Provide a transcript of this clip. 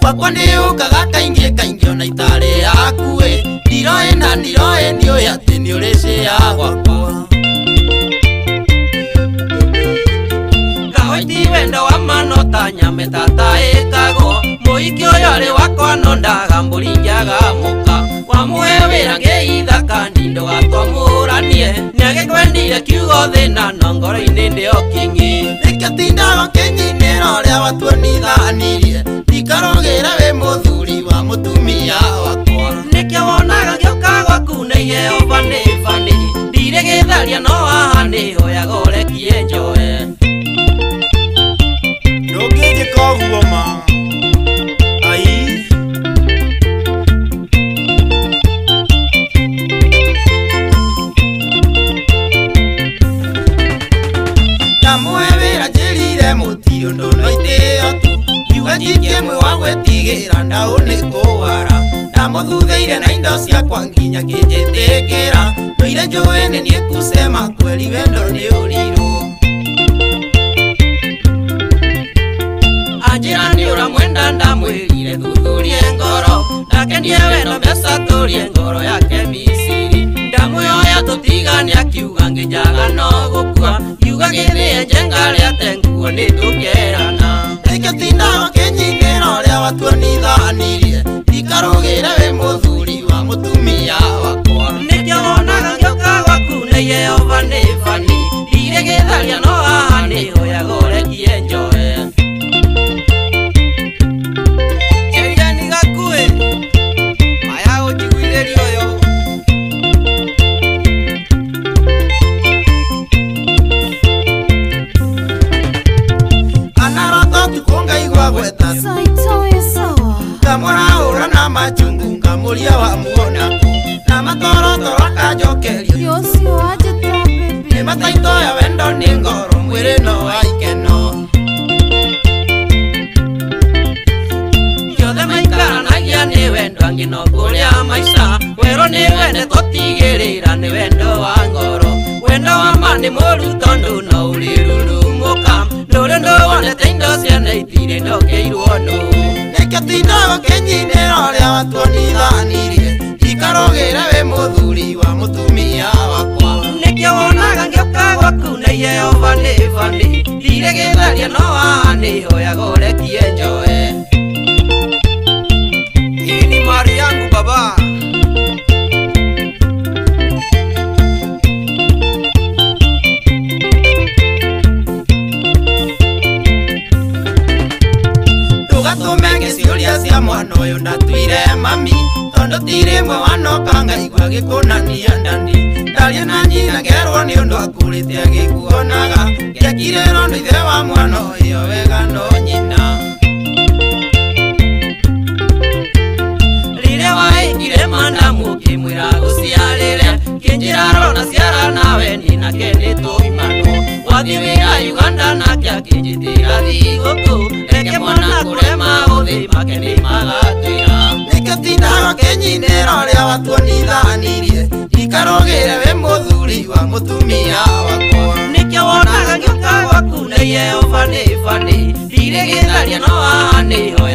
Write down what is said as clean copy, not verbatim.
wakwa niukaga kaingi kaingi ona itari yaku ndiroe na ndiroe ndioe ati ni urecia gwakwa gaoiti wendo wa manota nyame tata ikago muiki uyu ari wakwa no ndagamburi njagamuka wamuhe wira ngeithaka ndindo gatwamuranie niagikwendire kiugo thina no ngoro-ini ndio kingi nikio tindaga kinyinira uria watuonithanirie ikarogira wi muthuri wa mutumia wakwa nikio wonaga ngioka gwaku na Yehova ni bani ndire githaria no haha ni hoyaga urekie njoe ndungijika uguo ma ai ndamuhevira njirire mutiri undu no itio tu kiuga njikimwe wa gwetigira ndauni kuwara ndamuthutheire na indo ciakwa nginya kinjitikira ndoire njuini nie kusema kweli wendo ni uriru anjira ni uramwenda ndamwirire thuthurie ngoro nake ndie wendo mbeca turie ngoro yake Misiri ndamuoya tutigane akiuga nginjaga no gukua kiuga githie njenga ria tenguo ni tukerana nikio tindaga kinyinira uria watuonithanirie ikarogira wi muthuri wa mutumia wakwa nikio wonaga ngioka gwaku na Yehova ni bani ndire githaria no haha ni hoyaga urekie njoe Cheriani gakue maya ujiguirerio yo anaroto tukunga igwa gweta saitoye sawa ngamura ura na machungu ngamuria wa muonaku na matorotoro akajokerio yosio ajeta baby ni mataito ya wendo ni ngoro mwiri no waikeno yothe maikaranagia ni wendo angino kuria maisha wero ni wende tutigirira ni wendo wa ngoro wendo wa mani muru tondu no urirurumuka nduri nduwonete indo ciana itiri ndokeirwo nu nikio tindaga kinyinira uria watuonithanirie ikarogira wi muthuri wa mutumia wakwa nikio wonaga ngioka gwaku na Yehova ni bani ndire githaria no haha ni hoyaga urekie njoe hii ni mali yangu baba ndugatume ciuria cia mwana uyu ndatwire mami tondu tirimwe wanoka ngaigua gikunania ndani ndaria na nyina ngerwo ni undu akurite agikuonaga ngekiriro ni ithe wa mwana uyu wega no nyina rire waingire manamu kimwira guciarire kinjiraro na ciara nawe nina kende tuimano wathi wira Uganda nake akinjitira thiguku reke mwana kurema uthi make ni magatwira nikio tindaga kinyinira uria watuonithanirie ikarogire wi muthuri wa mutumia wakwa nikio wonaga ngioka gwaku na Yehova ni bani ndire githaria no haha ni hoya